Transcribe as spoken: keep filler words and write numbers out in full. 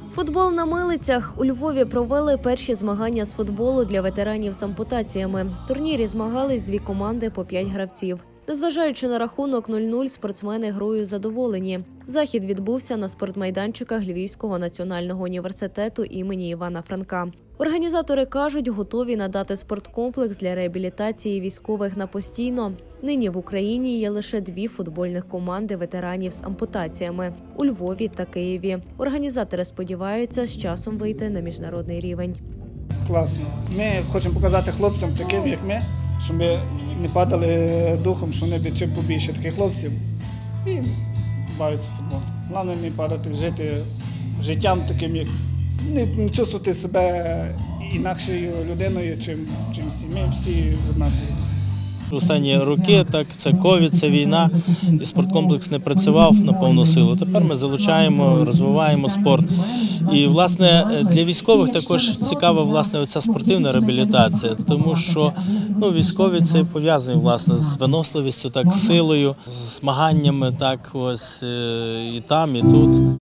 Футбол на милицях. У Львові провели перші змагання з футболу для ветеранів з ампутаціями. В турнірі змагались дві команди по п'ять гравців. Незважаючи на рахунок нуль-нуль, спортсмени грою задоволені. Захід відбувся на спортмайданчиках Львівського національного університету імені Івана Франка. Організатори кажуть, готові надати спорткомплекс для реабілітації військових на постійно. Нині в Україні є лише дві футбольних команди ветеранів з ампутаціями – у Львові та Києві. Організатори сподіваються з часом вийти на міжнародний рівень. Класно. Ми хочемо показати хлопцям таким, як ми, щоб ми не падали духом, що не чим побільше таких хлопців і бавитися в футбол. Головне не падати, жити життям таким, як не, не чувствувати себе інакшою людиною, чим, чим всі. Ми всі однакові. Останні роки, так, це ковід, це війна, і спорткомплекс не працював на повну силу. Тепер ми залучаємо, розвиваємо спорт. І, власне, для військових також цікава, власне, оця спортивна реабілітація, тому що, ну, військові це пов'язані, власне, з виносливістю, так, з силою, з змаганнями, так, ось, і там, і тут.